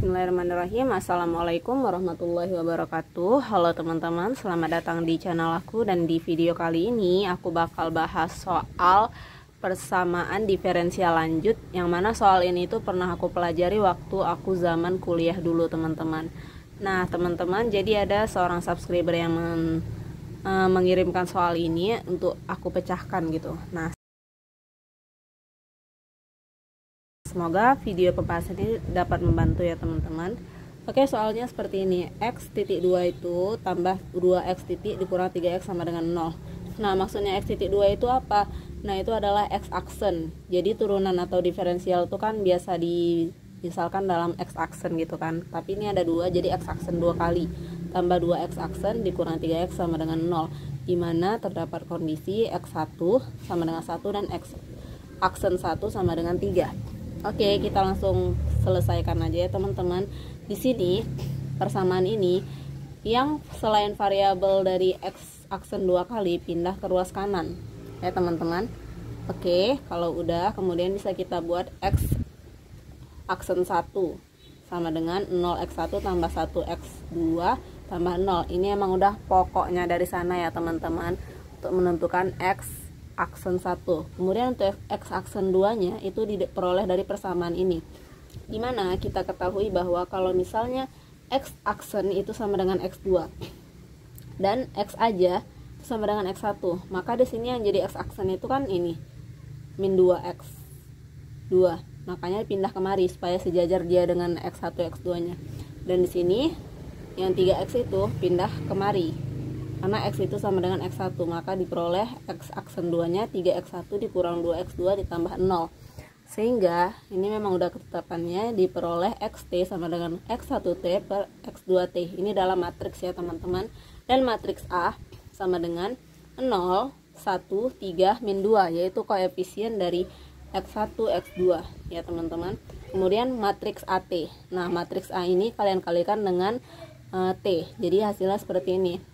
Bismillahirrahmanirrahim. Assalamualaikum warahmatullahi wabarakatuh. Halo teman-teman, selamat datang di channel aku. Dan di video kali ini aku bakal bahas soal persamaan diferensial lanjut, yang mana soal ini tuh pernah aku pelajari waktu aku zaman kuliah dulu teman-teman. Nah teman-teman, jadi ada seorang subscriber yang mengirimkan soal ini untuk aku pecahkan gitu. Nah, semoga video pembahasan ini dapat membantu ya teman-teman. Oke, soalnya seperti ini. X.2 itu tambah 2X titik dikurang 3X sama dengan 0. Nah, maksudnya X.2 itu apa? Nah, itu adalah X aksen. Jadi turunan atau diferensial itu kan biasa misalkan dalam X aksen gitu kan. Tapi ini ada 2, jadi X aksen 2 kali. Tambah 2X aksen dikurang 3X sama dengan 0. Dimana terdapat kondisi X1 sama dengan 1 dan X aksen 1 sama dengan 3. Oke, kita langsung selesaikan aja ya teman-teman. Di sini persamaan ini yang selain variabel dari X aksen 2 kali pindah ke ruas kanan ya teman-teman. Oke, kalau udah kemudian bisa kita buat X aksen 1 sama dengan 0x1 tambah 1x2 tambah 0. Ini emang udah pokoknya dari sana ya teman-teman, untuk menentukan X aksen 1. Kemudian untuk X aksen 2 nya itu diperoleh dari persamaan ini, dimana kita ketahui bahwa kalau misalnya X aksen itu sama dengan X2 dan X aja itu sama dengan X1, maka di sini yang jadi X aksen itu kan ini min 2X2, makanya pindah kemari supaya sejajar dia dengan X1 X2 nya. Dan di sini yang 3X itu pindah kemari karena X itu sama dengan X1, maka diperoleh X aksen 2 nya 3X1 dikurang 2X2 ditambah 0. Sehingga ini memang udah ketetapannya diperoleh XT sama dengan X1T per X2T. Ini dalam matriks ya teman-teman. Dan matriks A sama dengan 0, 1, 3, min 2, yaitu koefisien dari X1, X2 ya teman-teman. Kemudian matriks AT. Nah, matriks A ini kalian kalikan dengan T. Jadi hasilnya seperti ini.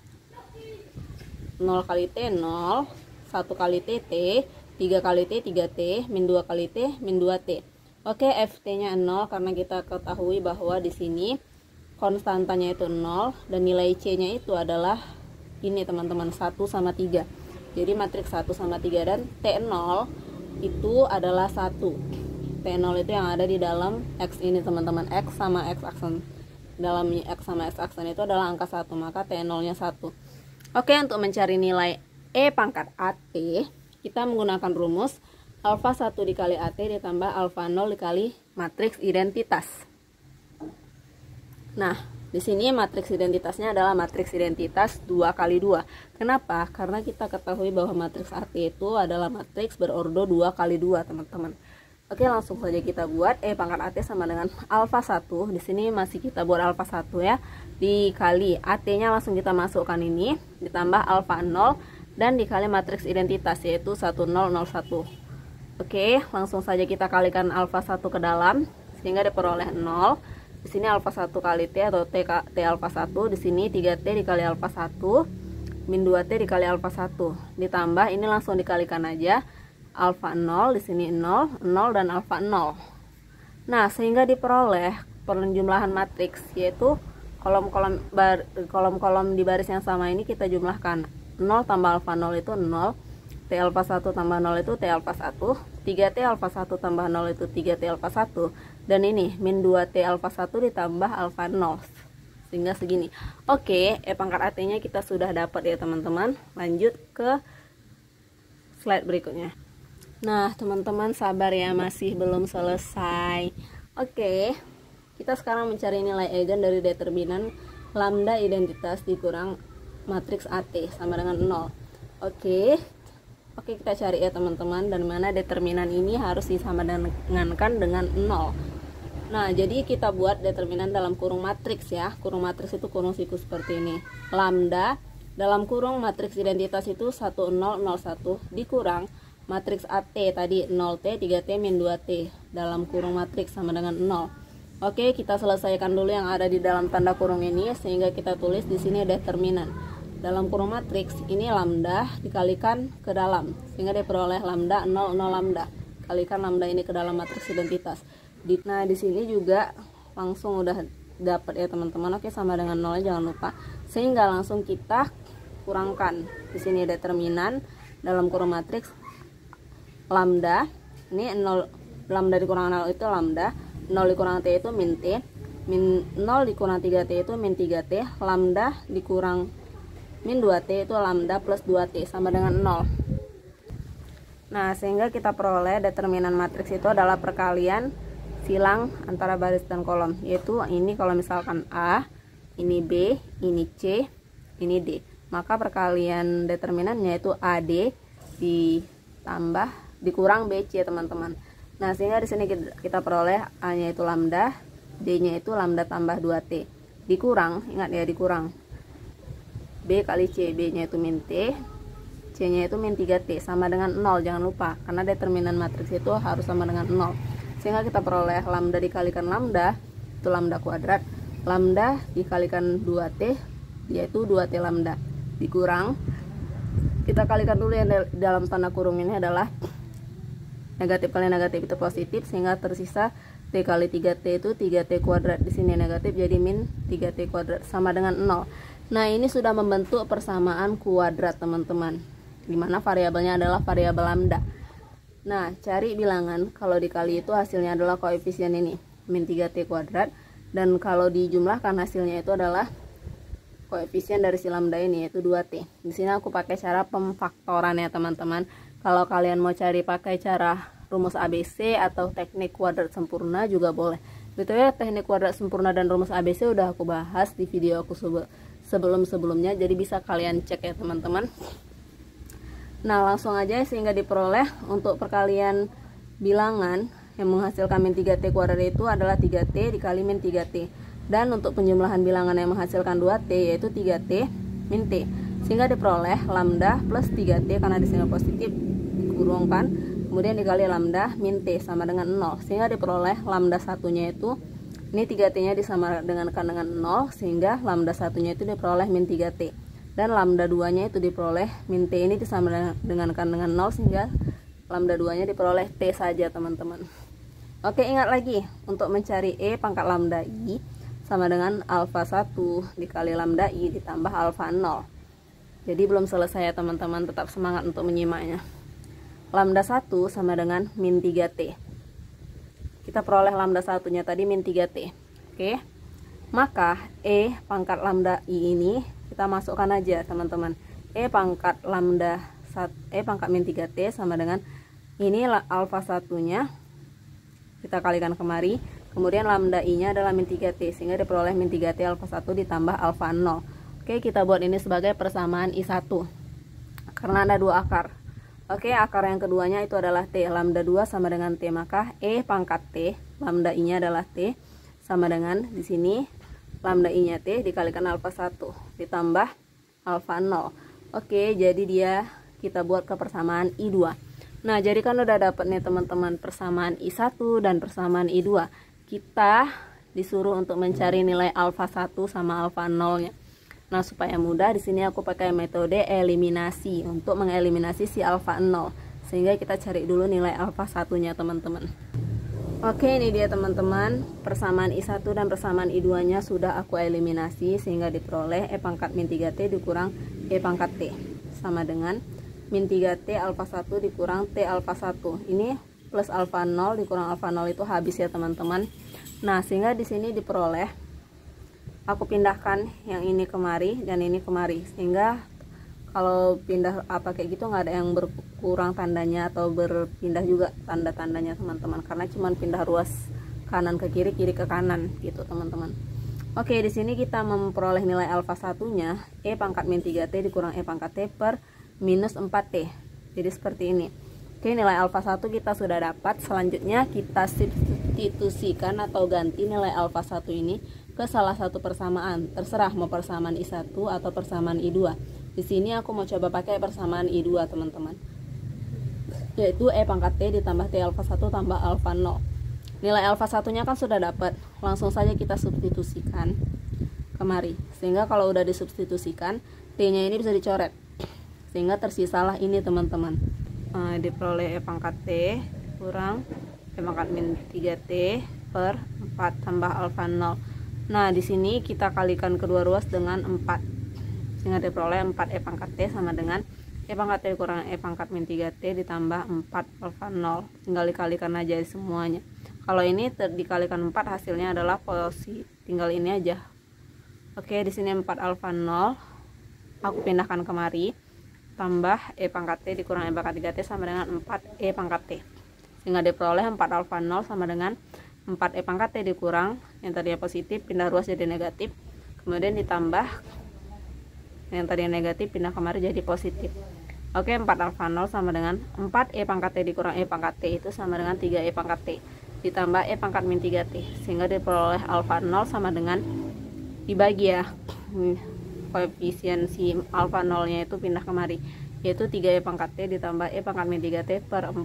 0 kali T 0, 1 kali T T, 3 kali T 3T, min 2 kali T min 2T. Oke, FT nya 0 karena kita ketahui bahwa di sini konstantanya itu 0 dan nilai C nya itu adalah ini teman-teman, 1 sama 3. Jadi matriks 1 sama 3 dan T0 itu adalah 1. T0 itu yang ada di dalam X ini teman-teman, X sama X aksen. Dalam X sama X aksen itu adalah angka 1, maka T0 nya 1. Oke, untuk mencari nilai E pangkat AT, kita menggunakan rumus alfa 1 dikali AT ditambah alfa 0 dikali matriks identitas. Nah, di sini matriks identitasnya adalah matriks identitas 2 kali 2. Kenapa? Karena kita ketahui bahwa matriks AT itu adalah matriks berordo 2 kali 2, teman-teman. Oke, langsung saja kita buat E pangkat AT sama dengan alfa 1. Di sini masih kita buat alfa 1 ya. Dikali AT-nya langsung kita masukkan ini, ditambah alfa 0 dan dikali matriks identitas yaitu 1001. Oke, langsung saja kita kalikan alfa 1 ke dalam sehingga diperoleh 0. Di sini alfa 1 kali T atau T alfa 1, di sini 3T dikali alfa 1 min 2T dikali alfa 1. Ditambah ini langsung dikalikan aja. Alfa 0 di sini 0, 0 dan alfa 0. Nah, sehingga diperoleh penjumlahan matriks yaitu kolom-kolom di baris yang sama ini kita jumlahkan. 0 tambah alfa 0 itu 0, T alfa 1 tambah 0 itu T alfa 1, 3T alfa 1 tambah 0 itu 3T alfa 1, dan ini min 2T alfa 1 ditambah alfa 0. Sehingga segini. Oke, E pangkat AT nya kita sudah dapat ya teman-teman. Lanjut ke slide berikutnya. Nah teman-teman, sabar ya, masih belum selesai. Oke, kita sekarang mencari nilai eigen dari determinan lambda identitas dikurang matriks AT sama dengan 0. Oke, kita cari ya teman-teman, dan mana determinan ini harus disamadangankan dengan 0. Nah, jadi kita buat determinan dalam kurung matriks ya. Kurung matriks itu kurung siku seperti ini. Lambda dalam kurung matriks identitas itu 1001 dikurang matriks AT tadi 0T 3T min 2T dalam kurung matriks sama dengan 0. Oke, kita selesaikan dulu yang ada di dalam tanda kurung ini sehingga kita tulis di sini determinan. Dalam kurung matriks ini lambda dikalikan ke dalam sehingga diperoleh lambda 0 0 lambda. Kalikan lambda ini ke dalam matriks identitas. Nah, di sini juga langsung udah dapat ya teman-teman. Oke, sama dengan 0 jangan lupa. Sehingga langsung kita kurangkan. Di sini determinan dalam kurung matriks lambda. Ini 0, lambda dikurang 0 itu lambda, 0 dikurang T itu min T, min 0 dikurang 3T itu min 3T, lambda dikurang min 2T itu lambda plus 2T sama dengan 0. Nah, sehingga kita peroleh determinan matriks itu adalah perkalian silang antara baris dan kolom, yaitu ini kalau misalkan A, ini B, ini C, ini D. Maka perkalian determinannya itu AD ditambah dikurang BC teman-teman. Nah, sehingga di sini kita peroleh A-nya itu lambda, D-nya itu lambda tambah 2T. Dikurang, ingat ya dikurang. B kali C, B-nya itu min T, C-nya itu min 3T sama dengan 0, jangan lupa. Karena determinan matriks itu harus sama dengan 0. Sehingga kita peroleh lambda dikalikan lambda, itu lambda kuadrat. Lambda dikalikan 2T, yaitu 2T lambda. Dikurang, kita kalikan dulu yang dalam tanda kurung ini adalah negatif kali negatif itu positif, sehingga tersisa T kali 3T itu 3T kuadrat. Di sini negatif jadi min 3T kuadrat sama dengan 0. Nah, ini sudah membentuk persamaan kuadrat teman-teman, dimana variabelnya adalah variabel lambda. Nah, cari bilangan kalau dikali itu hasilnya adalah koefisien ini min 3T kuadrat, dan kalau dijumlahkan hasilnya itu adalah koefisien dari si lambda ini yaitu 2T. Di sini aku pakai cara pemfaktoran ya teman-teman. Kalau kalian mau cari pakai cara rumus ABC atau teknik kuadrat sempurna juga boleh. Gitu ya, teknik kuadrat sempurna dan rumus ABC udah aku bahas di video aku sebelum-sebelumnya, jadi bisa kalian cek ya teman-teman. Nah, langsung aja sehingga diperoleh untuk perkalian bilangan yang menghasilkan min 3T kuadrat itu adalah 3T dikali min 3T. Dan untuk penjumlahan bilangan yang menghasilkan 2T yaitu 3T min T. Sehingga diperoleh lambda plus 3T karena di sini positif dikurungkan, kemudian dikali lambda min T sama dengan 0. Sehingga diperoleh lambda satunya itu, ini 3T-nya disamadengangkan dengan 0, sehingga lambda satunya itu diperoleh min 3T. Dan lambda 2-nya itu diperoleh min T ini disamadengangkan dengan 0, sehingga lambda 2-nya diperoleh T saja teman-teman. Oke, ingat lagi untuk mencari E pangkat lambda I sama dengan alfa 1 dikali lambda I ditambah alfa 0. Jadi belum selesai ya teman-teman, tetap semangat untuk menyimaknya. Lambda 1 sama dengan min 3T. Kita peroleh lambda satunya tadi min 3T. Oke. Maka E pangkat lambda I ini kita masukkan aja teman-teman. E pangkat min 3T sama dengan ini alfa satunya kita kalikan kemari. Kemudian lambda I-nya adalah min 3T, sehingga diperoleh min 3T alfa 1 ditambah alfa 0. Oke, kita buat ini sebagai persamaan I1 karena ada dua akar. Oke, akar yang keduanya itu adalah T. Lambda 2 sama dengan T, maka E pangkat T, lambda I-nya adalah T, sama dengan di sini lambda I-nya T dikalikan alfa 1 ditambah alfa 0. Oke, jadi kita buat ke persamaan I2. Nah, jadi kan udah dapet nih teman-teman persamaan I1 dan persamaan I2. Kita disuruh untuk mencari nilai alfa 1 sama alfa 0-nya. Nah, supaya mudah di sini aku pakai metode eliminasi untuk mengeliminasi si alfa 0. Sehingga kita cari dulu nilai alfa 1-nya teman-teman. Oke, ini dia teman-teman. Persamaan I1 dan persamaan I2-nya sudah aku eliminasi sehingga diperoleh E pangkat min 3T dikurang E pangkat T sama dengan min 3T alfa 1 dikurang T alfa 1. Ini plus alfa 0 dikurang alfa 0 itu habis ya teman-teman. Nah, sehingga di sini diperoleh, aku pindahkan yang ini kemari dan ini kemari, sehingga kalau pindah apa kayak gitu nggak ada yang berkurang tandanya atau berpindah juga tanda-tandanya teman-teman, karena cuman pindah ruas kanan ke kiri, kiri ke kanan gitu teman-teman. Oke, di sini kita memperoleh nilai alfa satunya E pangkat min 3T dikurang E pangkat T per minus 4T. Jadi seperti ini. Oke, nilai alfa 1 kita sudah dapat. Selanjutnya kita substitusikan atau ganti nilai alfa 1 ini ke salah satu persamaan. Terserah mau persamaan I1 atau persamaan I2. Di sini aku mau coba pakai persamaan I2 teman-teman. Yaitu E pangkat T ditambah T alfa 1 tambah alfa 0. Nilai alfa 1-nya kan sudah dapat. Langsung saja kita substitusikan kemari. Sehingga kalau udah disubstitusikan, T-nya ini bisa dicoret. Sehingga tersisalah ini teman-teman. Diperoleh E pangkat T kurang E pangkat min 3T per 4 tambah alfa 0. Nah, di sini kita kalikan kedua ruas dengan 4. Sehingga diperoleh 4 E pangkat T sama dengan E pangkat T kurang E pangkat min 3T ditambah 4 alfa 0. Tinggal dikalikan aja semuanya. Kalau ini dikalikan 4 hasilnya adalah posisi, tinggal ini aja. Oke, di sini 4 alfa 0 aku pindahkan kemari, tambah E pangkat T dikurang E pangkat 3T sama dengan 4 E pangkat T. Sehingga diperoleh 4 alfa 0 sama dengan 4 E pangkat T dikurang yang tadinya positif pindah ruas jadi negatif, kemudian ditambah yang tadinya negatif pindah kemari jadi positif. Oke, 4 alfa 0 sama dengan 4 E pangkat T dikurang E pangkat T itu sama dengan 3 E pangkat T ditambah E pangkat min 3T, sehingga diperoleh alfa 0 sama dengan, dibagi ya, koefisien si alfa 0 nya itu pindah kemari, yaitu 3 E pangkat T ditambah E pangkat min 3T per 4.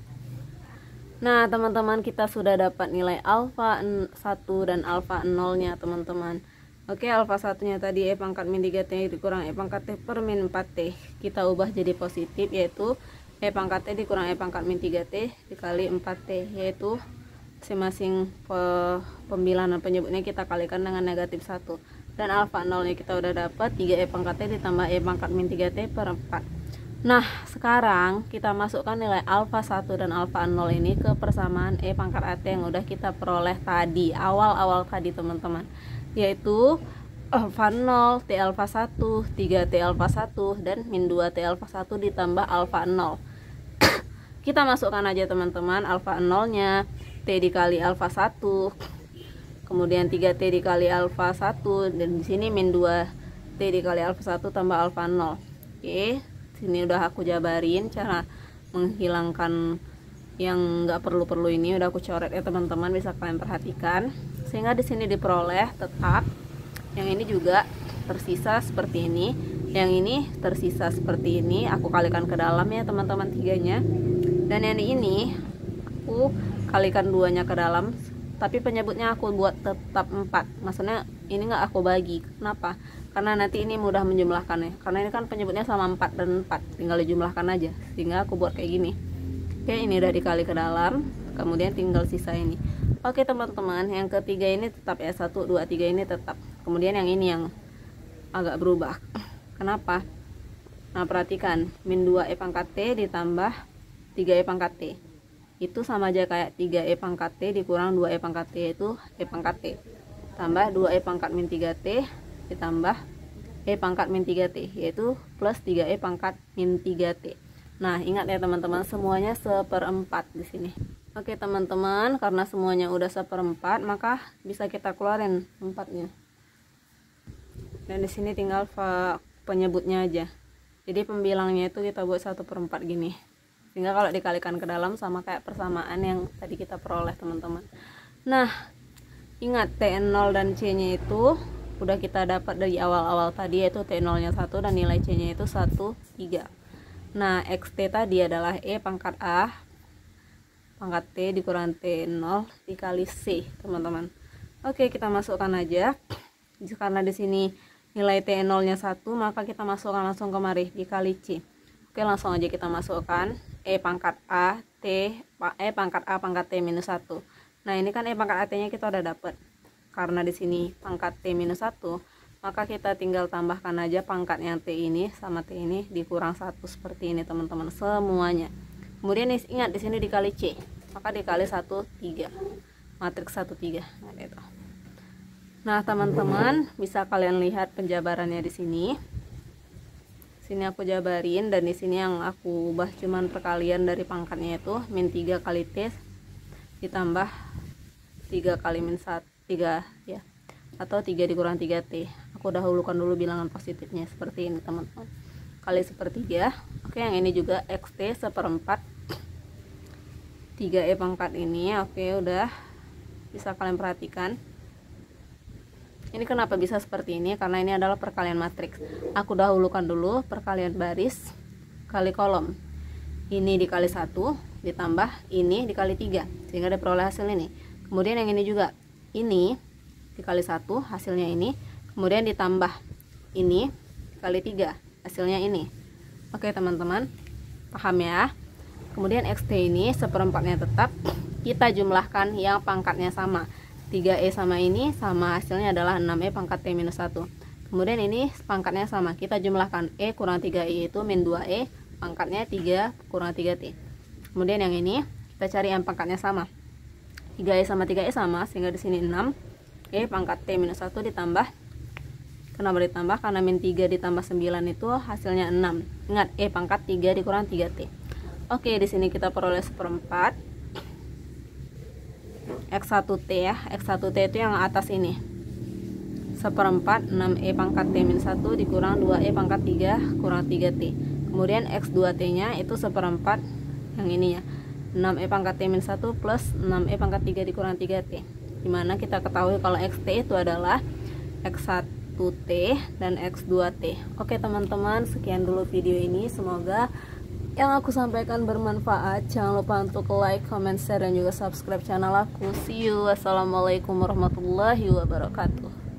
Nah teman-teman, kita sudah dapat nilai alfa 1 dan alfa 0 nya teman-teman. Oke, alfa 1 nya tadi E pangkat min 3T dikurang E pangkat T per min 4T, kita ubah jadi positif, yaitu E pangkat T dikurang E pangkat min 3T dikali 4T, yaitu masing-masing pembilangan penyebutnya kita kalikan dengan negatif 1. Dan alfa 0 nya kita udah dapat 3 E pangkat T ditambah E pangkat min 3T per 4. Nah sekarang kita masukkan nilai alfa 1 dan alfa 0 ini ke persamaan E pangkat AT yang udah kita peroleh tadi, awal-awal tadi teman-teman, yaitu alfa 0, T alfa 1, 3 T alfa 1, dan min 2 T alfa 1 ditambah alfa 0. Kita masukkan aja teman-teman, alfa 0 nya T dikali alfa 1, kemudian 3T dikali alfa 1, dan di sini min 2T dikali alfa 1 tambah alfa 0. Oke, sini udah aku jabarin cara menghilangkan yang nggak perlu-perlu ini, udah aku coret ya teman-teman, bisa kalian perhatikan. Sehingga di sini diperoleh tetap yang ini juga tersisa seperti ini, yang ini tersisa seperti ini, aku kalikan ke dalam ya teman-teman tiganya, dan yang ini aku kalikan duanya ke dalam, tapi penyebutnya aku buat tetap 4. Maksudnya ini nggak aku bagi. Kenapa? Karena nanti ini mudah menjumlahkannya, karena ini kan penyebutnya sama 4 dan 4, tinggal dijumlahkan aja, sehingga aku buat kayak gini. Oke, ini udah dikali ke dalam, kemudian tinggal sisa ini. Oke teman-teman, yang ketiga ini tetap ya, 1, 2, 3 ini tetap. Kemudian yang ini yang agak berubah. Kenapa? Nah perhatikan, min 2 E pangkat T ditambah 3 E pangkat T itu sama aja kayak 3 E pangkat T dikurang 2 E pangkat T, itu E pangkat T tambah 2 E pangkat min 3T ditambah E pangkat min 3T, yaitu plus 3 E pangkat min 3T. Nah ingat ya teman-teman, semuanya seperempat di sini. Oke teman-teman, karena semuanya udah seperempat, maka bisa kita keluarin 4-nya, dan di sini tinggal penyebutnya aja. Jadi pembilangnya itu kita buat 1/4 gini, sehingga kalau dikalikan ke dalam sama kayak persamaan yang tadi kita peroleh teman-teman. Nah ingat, T0 dan C nya itu udah kita dapat dari awal-awal tadi, yaitu T0 nya 1 dan nilai C nya itu 1, 3. Nah XT tadi adalah E pangkat A pangkat T dikurang T0 dikali C teman-teman. Oke, kita masukkan aja. Karena di sini nilai T0 nya 1, maka kita masukkan langsung kemari dikali C. Oke, langsung aja kita masukkan E pangkat A pangkat T minus 1. Nah ini kan E pangkat AT nya kita udah dapet. Karena di sini pangkat T minus 1, maka kita tinggal tambahkan aja pangkatnya T ini sama T ini dikurang 1 seperti ini teman-teman semuanya. Kemudian ingat di sini dikali C, maka dikali 1, 3, matriks 1, 3. Nah teman-teman, bisa kalian lihat penjabarannya di sini. Sini aku jabarin, dan di sini yang aku ubah cuman perkalian dari pangkatnya itu min 3 kali T ditambah 3 kali min 1, 3 ya, atau 3 dikurang 3T. Aku dahulukan dulu bilangan positifnya seperti ini teman-teman, kali sepertiga. Oke, yang ini juga XT seperempat 3 E pangkat ini. Oke, udah bisa kalian perhatikan. Ini kenapa bisa seperti ini? Karena ini adalah perkalian matriks. Aku dahulukan dulu perkalian baris kali kolom. Ini dikali 1 ditambah ini dikali 3, sehingga diperoleh hasil ini. Kemudian yang ini juga, ini dikali 1 hasilnya ini, kemudian ditambah ini dikali 3 hasilnya ini. Oke teman-teman, paham ya? Kemudian XT ini seperempatnya tetap kita jumlahkan yang pangkatnya sama. 3E sama ini sama, hasilnya adalah 6E pangkat T minus 1. Kemudian ini pangkatnya sama, kita jumlahkan E kurang 3E itu min 2E pangkatnya 3 kurang 3T. Kemudian yang ini kita cari yang pangkatnya sama. 3E sama 3E sama, sehingga di sini 6E pangkat T minus 1 ditambah. Kenapa ditambah? Karena min 3 ditambah 9 itu hasilnya 6. Ingat, E pangkat 3 dikurang 3T. Oke, di sini kita peroleh seperempat X1T ya. X1T itu yang atas ini. Seperempat 6E pangkat T minus 1 dikurang 2E pangkat 3 kurang 3T. Kemudian X2T nya itu seperempat yang ini ya, 6E pangkat T minus 1 plus 6E pangkat 3 dikurang 3T. Dimana kita ketahui kalau XT itu adalah X1T dan X2T. Oke teman-teman, sekian dulu video ini. Semoga yang aku sampaikan bermanfaat. Jangan lupa untuk like, comment, share, dan juga subscribe channel aku. See you. Wassalamualaikum warahmatullahi wabarakatuh.